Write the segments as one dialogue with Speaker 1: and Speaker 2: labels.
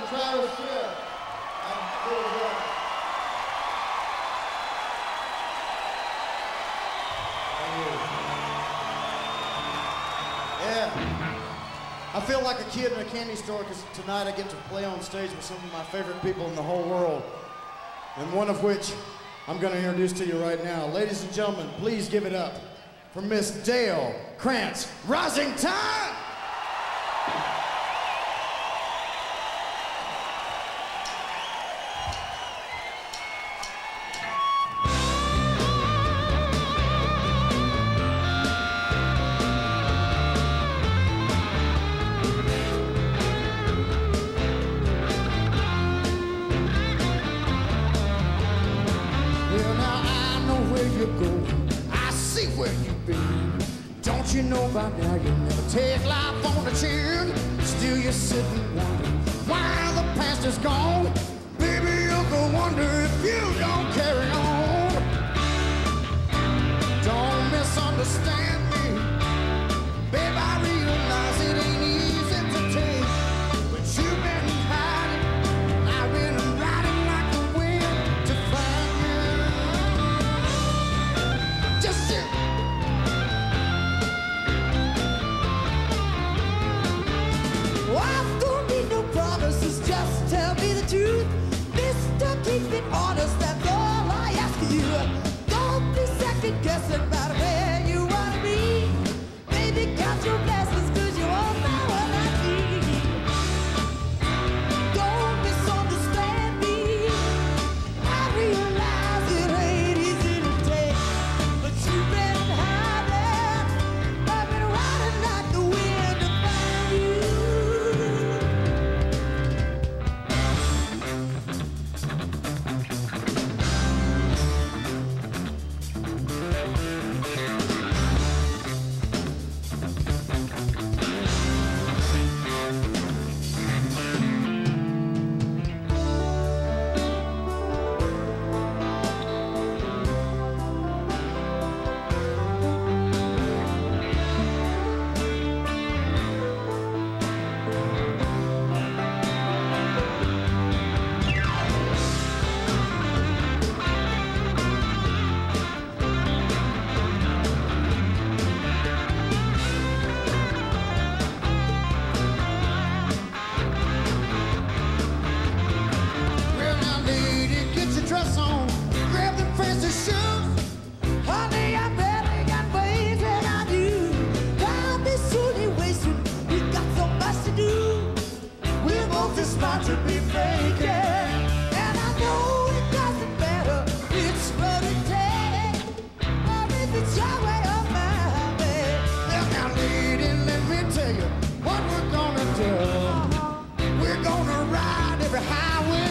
Speaker 1: Travis Tritt. Yeah. I feel like a kid in a candy store because tonight I get to play on stage with some of my favorite people in the whole world, and one of which I'm going to introduce to you right now. Ladies and gentlemen, please give it up for Miss Dale Krantz Rosington! Don't you know by now you never take life on the chin? Still you're sitting wondering why the past is gone. Baby, you'll go wonder if you don't carry on. Don't misunderstand me. Babe, I realize it ain't easy to take, but you've been hiding, I've been riding like the wind to find you. Just sit. Just tell me the truth, Mr. Keep it honest, that's all I ask of you. Don't be second guessing about where you want to be. Baby, count your blessings, cause you won't know what I need. Don't misunderstand me. I realize it ain't easy to take, but you've been hiding, I've been riding like the wind to find you. Dress on, grab them fancy shoes. Honey, I bet I got ways that I do. Don't be silly wasting, we got so much to do. We're both too smart to be faking, and I know it doesn't matter. It's what it takes, or if it's your way or my way. Now, lady, let me tell you what we're gonna do. We're gonna ride every highway.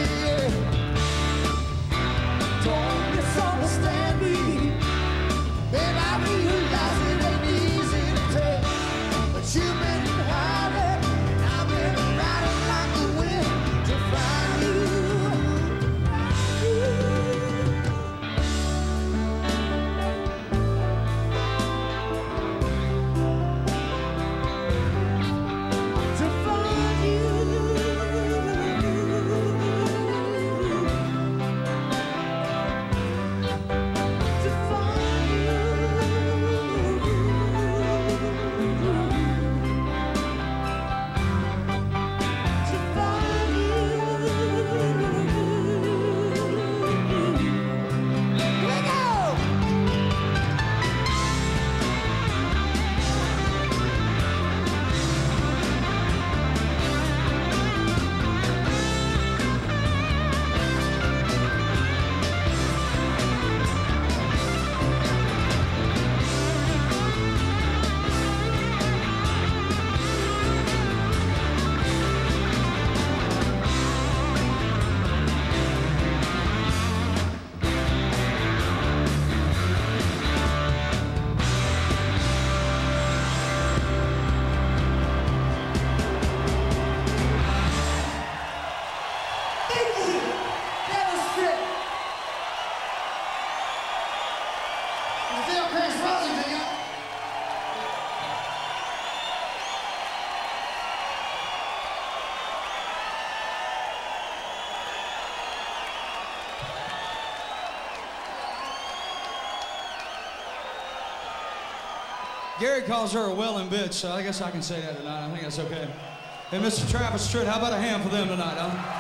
Speaker 1: Don't misunderstand me. Babe, I realize it ain't easy to take, but you've been hiding, and I've been riding like the wind to find you. To find you.
Speaker 2: Gary calls her a welling bitch, so I guess I can say that tonight. I think that's okay. Hey, Mr. Travis Tritt, how about a hand for them tonight, huh?